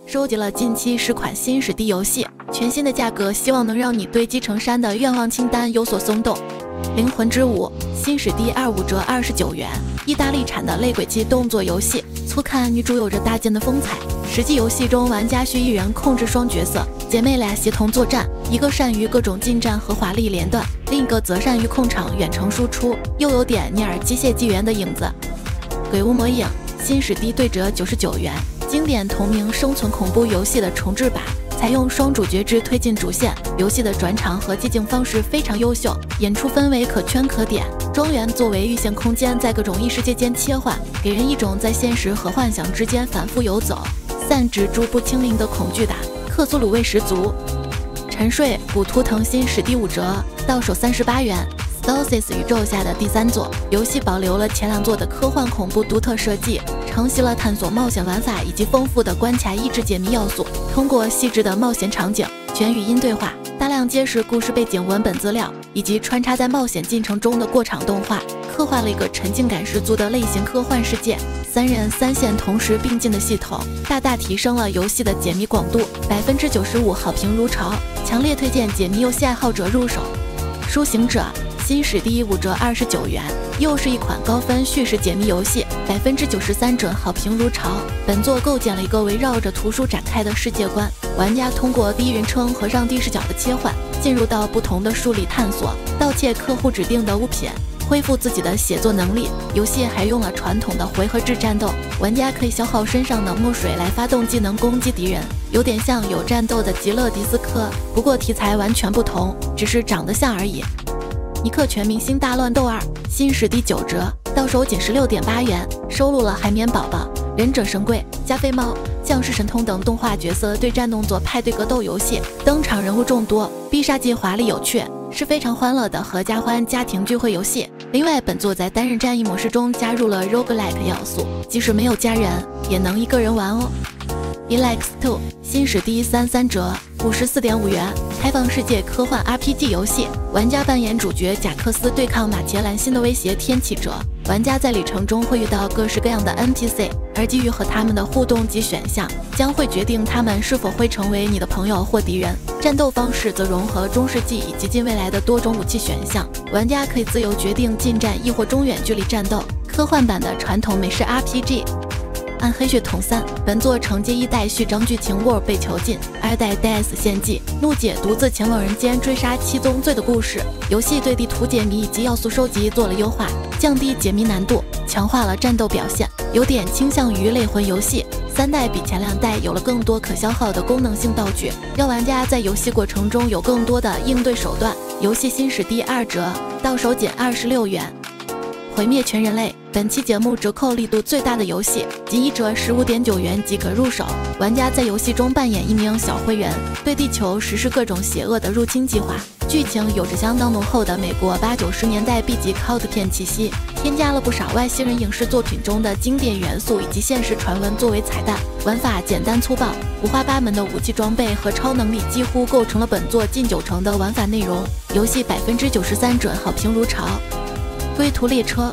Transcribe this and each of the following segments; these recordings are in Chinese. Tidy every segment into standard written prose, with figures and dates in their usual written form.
收集了近期10款新史迪游戏，全新的价格希望能让你堆积成山的愿望清单有所松动。灵魂之舞新史迪25折29元，意大利产的类轨迹动作游戏，粗看女主有着大剑的风采。实际游戏中，玩家需一人控制双角色，姐妹俩协同作战，一个善于各种近战和华丽连段，另一个则善于控场远程输出，又有点尼尔机械纪元的影子。鬼屋魔影新史迪对折99元，经典同名生存恐怖游戏的重制版，采用双主角制推进主线，游戏的转场和寂静方式非常优秀，演出氛围可圈可点。庄园作为预线空间，在各种异世界间切换，给人一种在现实和幻想之间反复游走，散植诸不清零的恐惧感，克苏鲁味十足。沉睡古图腾新史迪5折，到手38元。Stosis 宇宙下的第3作游戏保留了前2作的科幻恐怖独特设计，承袭了探索冒险玩法以及丰富的关卡益智解谜要素。通过细致的冒险场景、全语音对话、大量揭示故事背景文本资料，以及穿插在冒险进程中的过场动画，刻画了一个沉浸感十足的类型科幻世界。3人3线同时并进的系统，大大提升了游戏的解谜广度，95%好评如潮，强烈推荐解谜游戏爱好者入手。书行者新史迪5折29元，又是一款高分叙事解谜游戏，93%准好评如潮。本作构建了一个围绕着图书展开的世界观，玩家通过第一人称和上帝视角的切换，进入到不同的书里探索，盗窃客户指定的物品，恢复自己的写作能力。游戏还用了传统的回合制战斗，玩家可以消耗身上的墨水来发动技能攻击敌人，有点像有战斗的极乐迪斯科，不过题材完全不同，只是长得像而已。尼克全明星大乱斗2新史迪9折，到手仅16.8元，收录了海绵宝宝、忍者神龟、加菲猫、降世神通等动画角色对战动作派对格斗游戏，登场人物众多，必杀技华丽有趣，是非常欢乐的合家欢家庭聚会游戏。另外，本作在单人战役模式中加入了 roguelike 要素，即使没有家人也能一个人玩哦。Elex 2新史迪33折，54.5元，开放世界科幻 RPG 游戏，玩家扮演主角贾克斯对抗马杰兰新的威胁天启者。玩家在旅程中会遇到各式各样的 NPC， 而基于和他们的互动及选项，将会决定他们是否会成为你的朋友或敌人。战斗方式则融合中世纪以及近未来的多种武器选项，玩家可以自由决定近战亦或中远距离战斗。科幻版的传统美式 RPG。暗黑血统3本作承接1代序章剧情 War 被囚禁，2代 Death 献祭，怒姐独自前往人间追杀七宗罪的故事。游戏对地图解谜以及要素收集做了优化，降低解谜难度，强化了战斗表现，有点倾向于类魂游戏。3代比前2代有了更多可消耗的功能性道具，让玩家在游戏过程中有更多的应对手段。游戏新史迪2折，到手仅26元。毁灭全人类本期节目折扣力度最大的游戏，仅1折15.9元即可入手。玩家在游戏中扮演一名小灰人，对地球实施各种邪恶的入侵计划。剧情有着相当浓厚的美国80、90年代 B 级 cult 片气息，添加了不少外星人影视作品中的经典元素以及现实传闻作为彩蛋。玩法简单粗暴，五花八门的武器装备和超能力几乎构成了本作近90%的玩法内容。游戏93%准好评如潮。归途列车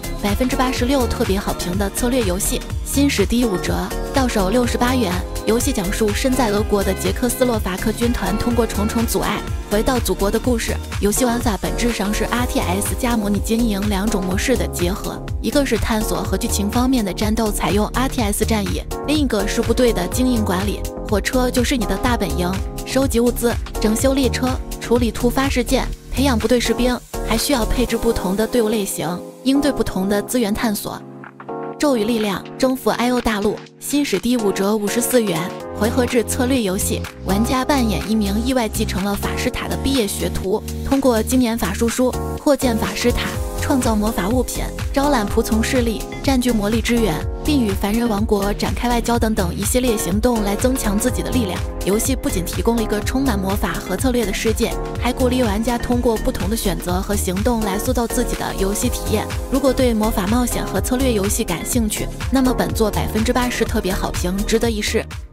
86%特别好评的策略游戏，新史迪5折，到手68元。游戏讲述身在俄国的捷克斯洛伐克军团通过重重阻碍回到祖国的故事。游戏玩法本质上是 RTS 加模拟经营2种模式的结合，一个是探索和剧情方面的战斗采用 RTS 战役，另一个是部队的经营管理。火车就是你的大本营，收集物资、整修列车、处理突发事件、培养部队士兵，还需要配置不同的队伍类型，应对不同的资源探索。咒语力量征服 IO 大陆新史迪5折54元，回合制策略游戏，玩家扮演一名意外继承了法师塔的毕业学徒，通过精研法术书，扩建法师塔，创造魔法物品，招揽仆从势力，占据魔力之源，并与凡人王国展开外交等等一系列行动来增强自己的力量。游戏不仅提供了一个充满魔法和策略的世界，还鼓励玩家通过不同的选择和行动来塑造自己的游戏体验。如果对魔法冒险和策略游戏感兴趣，那么本作80%特别好评，值得一试。